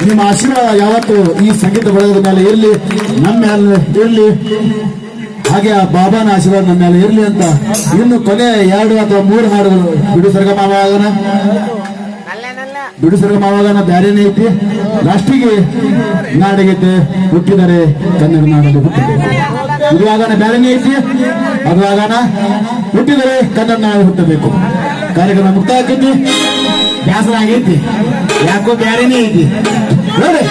ನಿಮ್ಮ ಆಶೀರ್ವಾದ ಯಾವತ್ತು ಈ ಸಂಗೀತ ಬಳಗದ ಮೇಲೆ ಇರಲಿ, ನಮ್ಮ ಮೇಲೆ ಇರಲಿ, ಹಾಗೆ ಆ ಬಾಬಾನ ಆಶೀರ್ವಾದ ನಮ್ಮ ಮೇಲೆ ಇರಲಿ ಅಂತ ಇನ್ನು ಕೊನೆ 2 ಅಥವಾ 3 ಹಾಡುಗಳು ಬಿಡು ಸರ್ಗಮಾವಾಗನ ಬ್ಯಾರೇನೇ ಐತಿ. ಲಾಸ್ಟಿಗೆ ನಾಡಿಗೈತೆ ಹುಟ್ಟಿದರೆ ಕನ್ನಡ ನಾಡಲ್ಲಿ ಹುಟ್ಟಿದೆ. ಇದು ಆಗಾನ ಬ್ಯಾರೇನೇ ಐತಿ, ಅದು ಆಗಾನ ಹುಟ್ಟಿದರೆ ಕನ್ನಡ ನಾಡು ಹುಟ್ಟಬೇಕು. ಕಾರ್ಯಕ್ರಮ ಮುಕ್ತಾಯ ಆಕೈತಿ. ಬ್ಯಾಸರ ಆಗೈತಿ, ಯಾಕೋ ಬ್ಯಾರೇನೇ ಐತಿ ನೋಡಿ.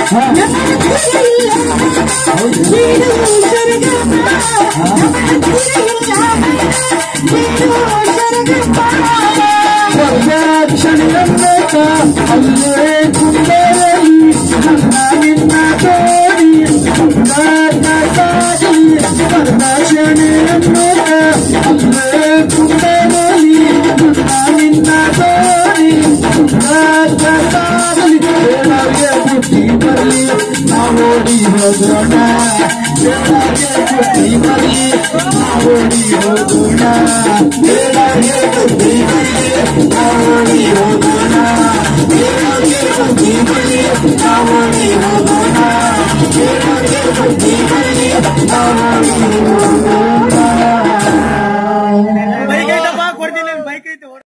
ಅಲ್ಲೇ ಕುಂದರಲಿ ನನ್ನ ನಿನ್ನ ತೋಡಿ ಪರದಾಶಣೆ ಅಲ್ಲೇ ಕುಂದರಲಿ ನನ್ನ ನಿನ್ನ ತೋಡಿ ಬುದ್ಧಿ ಬರಲಿ ನಾವೋಡಿ ಹೋಗೋಣ